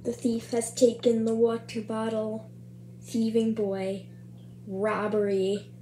The thief has taken the water bottle. Thieving boy. Robbery.